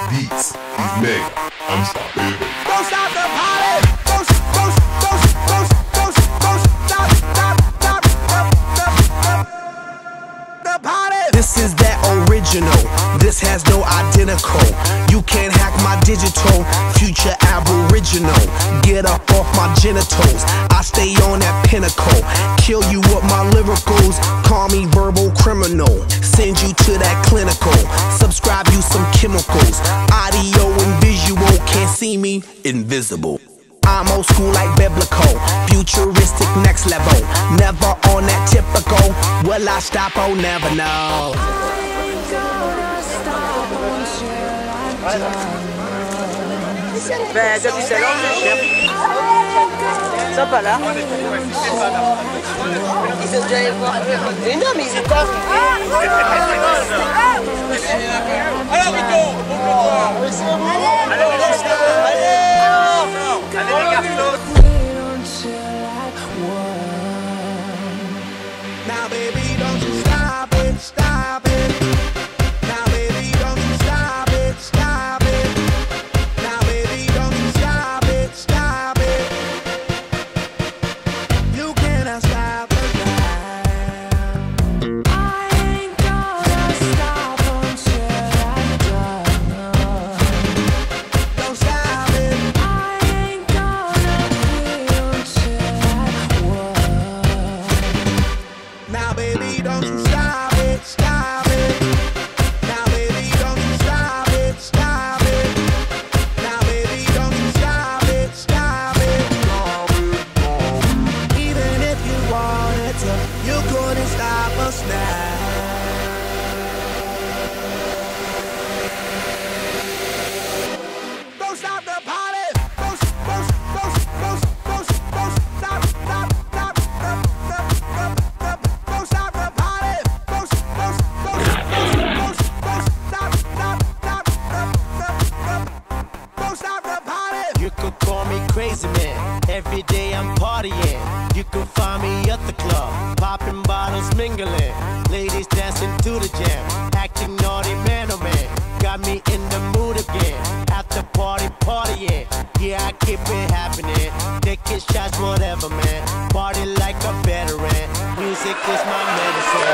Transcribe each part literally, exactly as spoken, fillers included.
beats, he's made. Unstoppable. Don't stop the party. Don't, don't, don't, don't, don't, don't stop, stop, stop, stop, stop the party. This is that original. This has no identical. You can't hack my digital. Future aboriginal. Get up off my genitals. I stay on that pinnacle. Kill you with my lyricals. Call me verbal criminal. Send you to that clinical. Subscribe you some chemicals. Audio and visual. Can't see me, invisible. I'm old school like biblical. Futuristic next level. Never on that typical. Will I stop? Oh, never know. Ben, depuis c'est long, c'est cher. Ça pas là. Ils sont déjà allés voir. Mais non, mais ils étaient là. Alors, Vito, bonjour. Allez, allez, allez, les garçons. Now, baby, don't you stop it, stop it. Now, baby, don't you stop it, stop it. Now, baby, don't you stop it, stop it. You cannot stop the time. I ain't gonna stop until I'm done. Don't stop it. I ain't gonna quit until I won. Now, baby, don't you stop it, stop it. Now, baby, don't you stop it, stop it. Now, baby, don't you stop it, stop it. Even if you wanted to, you couldn't stop us now. Don't stop the party. Don't, don't, don't, don't, don't, don't stop, stop, stop, stop, stop, stop, stop. Don't stop the party. Don't, don't, don't, don't, don't, don't stop, stop, stop, stop, stop, stop. Don't stop the party. You could call me crazy man. Every day I'm partying. You can find me at the club, popping bottles, mingling. Ladies dancing to the jam, acting naughty man oh man. Got me in the mood again. After party, partying. Yeah, I keep it happening. Taking shots, whatever man. Party like a veteran. Music is my medicine.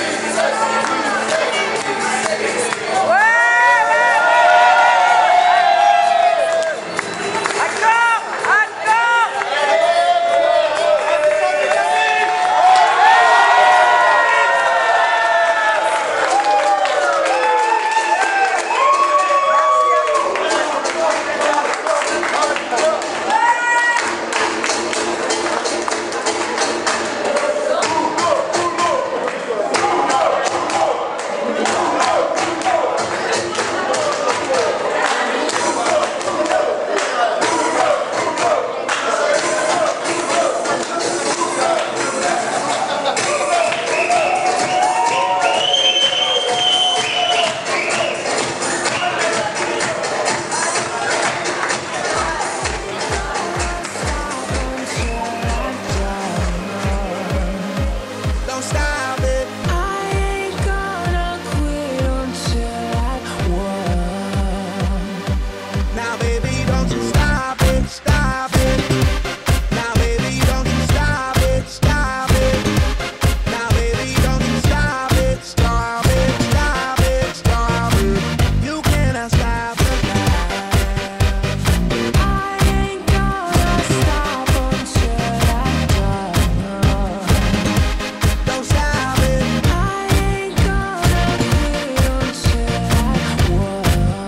Don't stop it. I ain't gonna quit until I won. Now, baby, don't you stop it, stop it. Now, baby, don't you stop it, stop it. Now, baby, don't you stop it, stop it, stop it, stop it. You cannot stop the time. I ain't gonna stop until I'm done. Don't stop it. I ain't gonna quit until I won.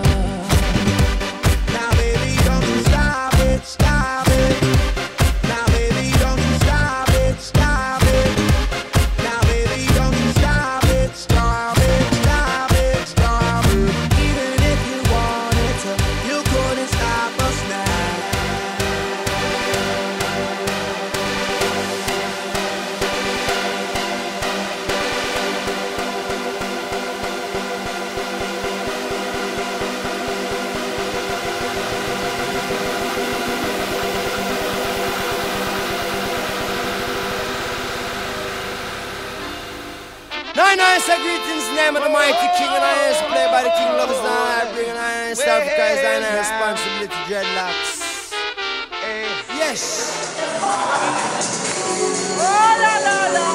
Now, baby, don't you stop it, stop it. Now, baby, don't you stop it, stop it. Now, baby, don't you stop it, stop it, stop it, stop it. Even if you wanted to, you couldn't stop us now. Nine nine say greetings, name of the mighty king, and I is played by the king lovers now. I bring an iron West Africa is our responsibility, dreadlocks. Yes. Oh la la la.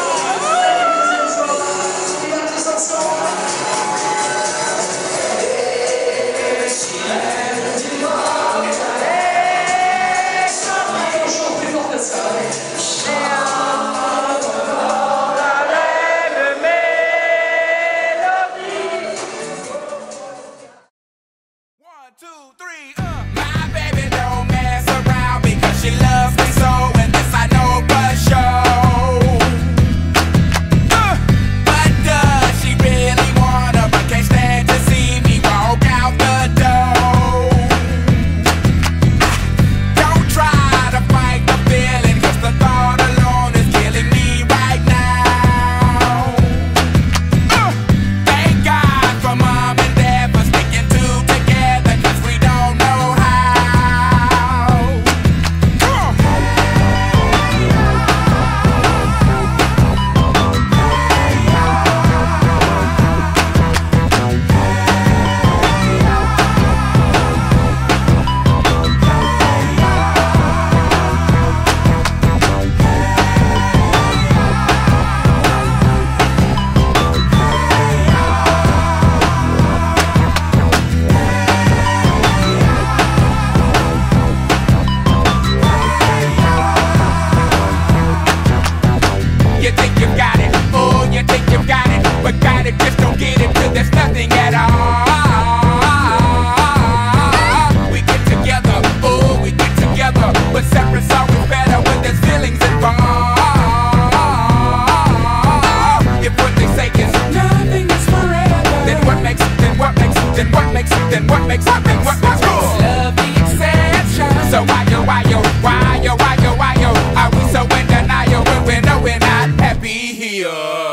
Then what makes what makes what makes love the exception? So why yo why yo why yo why yo why yo are we so in denial when we know we're not happy here?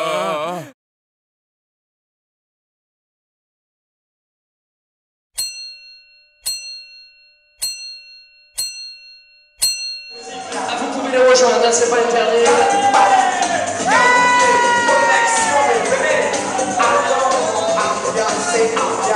Ah, vous pouvez les rejoindre, c'est pas interdit. Action, mais venez. Attends, attends,